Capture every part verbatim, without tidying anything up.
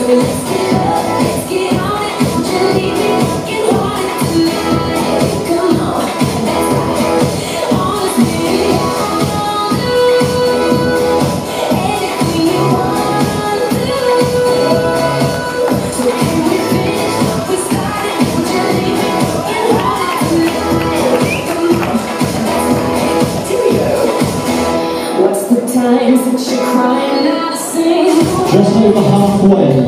Since you're crying out to sing, just over halfway.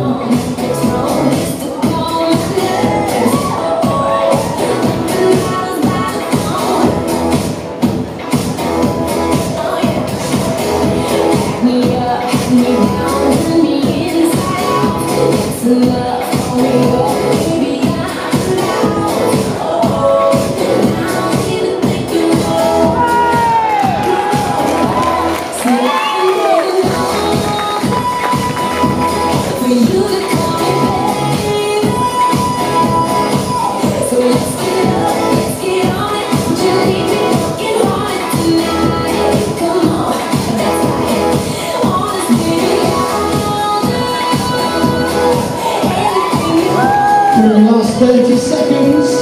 Last thirty seconds.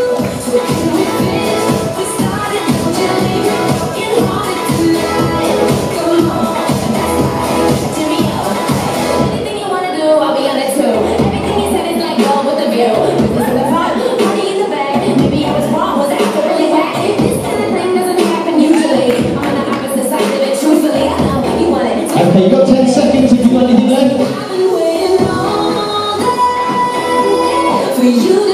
Anything you wanna do, I'll be on it too. Everything you said is like yo with the view. This is the fun, party in the bag. Maybe I was wrong, was after really whack. This kind of thing doesn't happen usually. I'm on the opposite side of it, truthfully. I know you want it. Okay, you got ten seconds if you got anything left. I've been waiting all day for you.